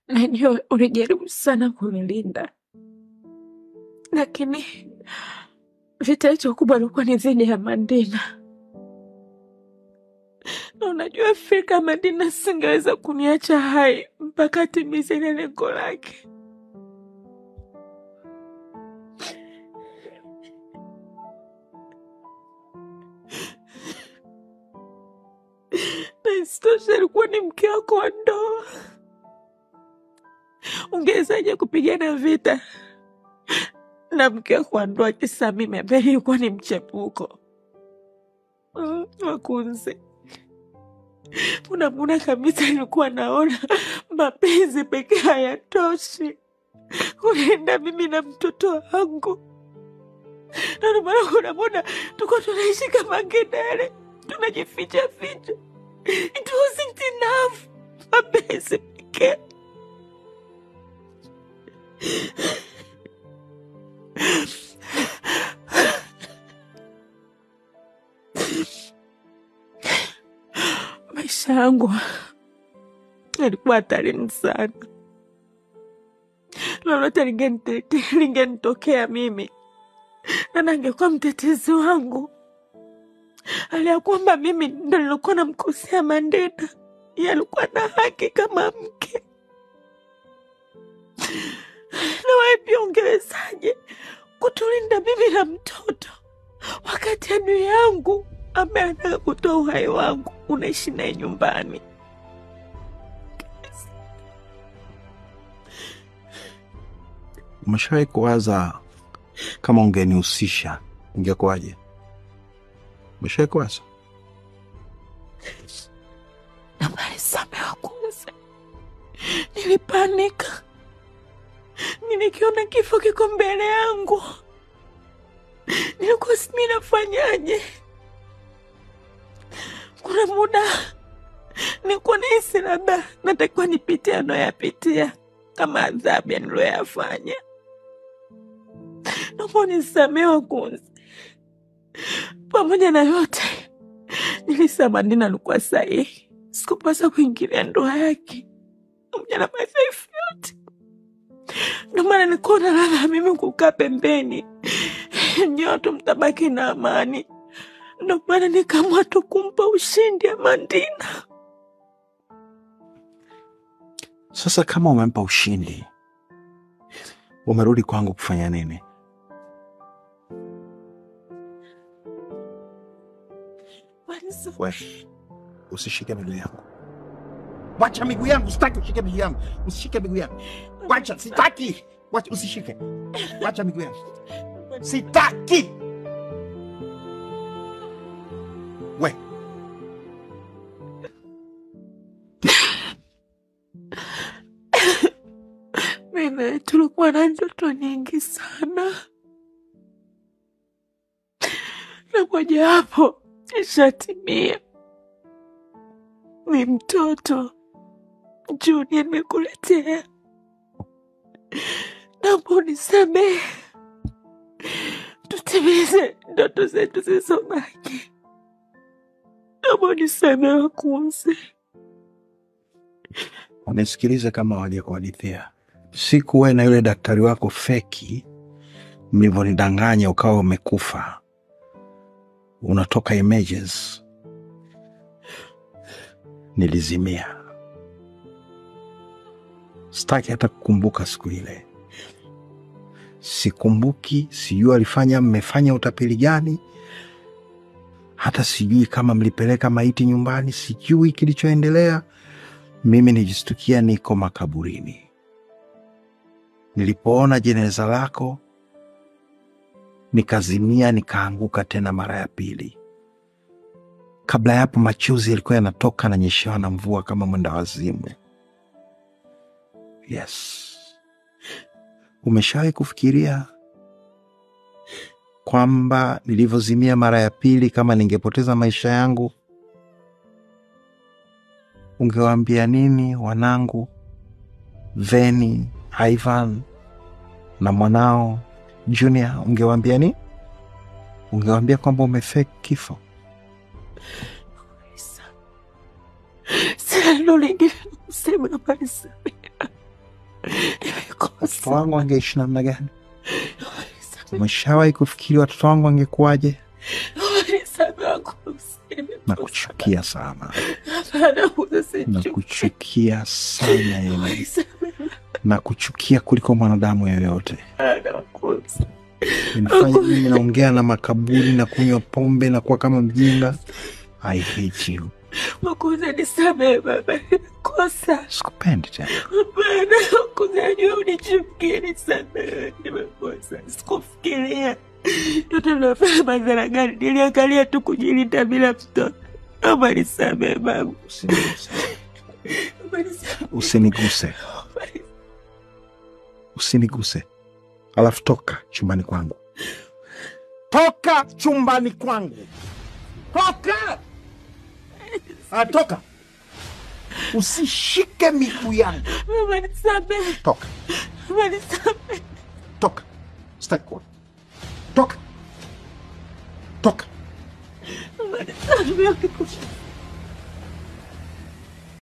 Najua ulijaribu sana kunilinda, lakini vita hicho kubwa ilikuwa ni dhidi ya Madina. Na unajua fika Madina singeweza kuniacha hai mpaka atimize ile lengo lake. Na isitoshe alikuwa ni mke wako wa ndoa. Ungewezaje kupigana vita na mke wako wa ndoa kisa mimi ambaye ilikuwa ni mchepuko? Wakunze, unamuna kabisa nilikuwa naona mapenzi pekee hayatoshi. Unaenda mimi na mtoto wangu. Na unamuna tuko tunaishi kama ngedere, tunajificha ficha. It wasn't enough. Mapenzi pekee. Maisha yangu yalikuwa hatarini sana. Lolote lingenitokea mimi, na nangekuwa mtetezi wangu. Aliyakwamba mimi ndo nilikuwa namkosea Mandela. Yeye alikuwa na haki kama mke. Na wewe pia ungewezaje kutulinda mimi na mtoto wakati adui yangu ambaye anataka kutoa uhai wangu unaishi naye nyumbani? Umeshawahi kuwaza kama ungenihusisha ingekuwaje? Umeshawahi kuwaza? Naomba nisamehe Wakunze. Nilipanika. Nilikiona kifo kiko mbele yangu. Nilikuwa sijui nafanyaje. Kuna muda nilikuwa nahisi labda natakiwa nipitie anayoyapitia kama adhabu ya niloyafanya. Naomba nisamehe Wakunze. Pamoja na yote, nilisema Mandela alikuwa sahihi. Sikupaswa kuingilia ndoa yake pamoja na madhaifu yote. Ndio maana nilikuwa nalala mimi kukaa pembeni, nyote mtabaki na amani. Ndio maana nikaamua tu kumpa ushindi ya Mandela. Sasa kama umempa ushindi, umerudi kwangu kufanya nini? Wewe usishike miguu yangu. Wacha miguu yangu, sitaki ushike miguu yangu. Usishike miguu yangu. Wacha, sitaki. Wacha, usishike. Wacha miguu yangu. Sitaki. Wewe. Mimi tulikuwa na ndoto nyingi sana. Na moja hapo ishatimia. Ni mtoto Junior nimekuletea. Naomba unisamehe. Tutimize ndoto zetu zilizobaki. Naomba unisamehe Wakunze. Unisikilize kama walikuhadithia. Siku wewe na yule daktari wako feki mlivyonidanganya ukawa umekufa, unatoka images, nilizimia. Sitaki hata kukumbuka siku ile. Sikumbuki, sijui alifanya mmefanya utapeli gani. Hata sijui kama mlipeleka maiti nyumbani, sijui kilichoendelea. Mimi nijistukia niko makaburini. Nilipoona jeneza lako nikazimia, nikaanguka tena mara ya pili. Kabla ya hapo machozi yalikuwa yanatoka na nyeshewa na mvua kama mwenda wazimu. Yes. Umeshawahi kufikiria kwamba nilivyozimia mara ya pili, kama ningepoteza maisha yangu, ungewaambia nini wanangu Veni, Ivan na mwanao Junior? Ungewaambia nini? Ungewaambia kwamba umefake kifo? Sina lingine kusema bali samehe. Watoto wangu wangeishi namna gani? Umeshawahi kufikiri watoto wangu wangekuwaje? Nakuchukia sana. Nakuchukia sana Emmy. Nakuchukia kuliko mwanadamu yoyote. Nifanye mimi naongea na makaburi na kunywa pombe na kuwa kama mjinga. I hate you. Wakunze, nisamehe baba, nimekosa. Sikupendi tena. Baba, Wakunze, najua unichukia, nisamehe, nimekosa. Sikufikiria tutanafanya madhara gani, niliangalia tu kujilinda bila mtoto. Baba, nisamehe baba. Usiniguse. Usiniguse. Alafu toka chumbani kwangu. Toka chumbani kwangu. Toka! Toka. Usishike miguu yangu. Baba, nisamehe. Toka. Baba, nisamehe. Toka. Sitaki kuona. Toka. Toka. Baba, nisamehe.